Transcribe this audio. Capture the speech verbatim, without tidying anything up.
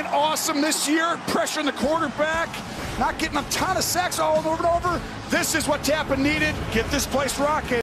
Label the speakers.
Speaker 1: playing awesome this year, pressuring the quarterback, not getting a ton of sacks all over and over. This is what Tampa needed. Get this place rocking.